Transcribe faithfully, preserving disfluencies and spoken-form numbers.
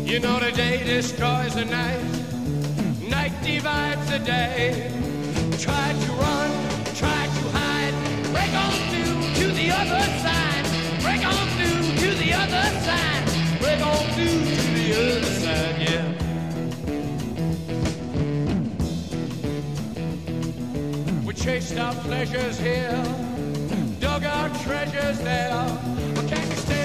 You know the day destroys the night, night divides the day. Try to run, try to hide, break on through to the other side, break on through to the other side, break on through to the other side, yeah. We chased our pleasures here, dug our treasures there, but can't you stay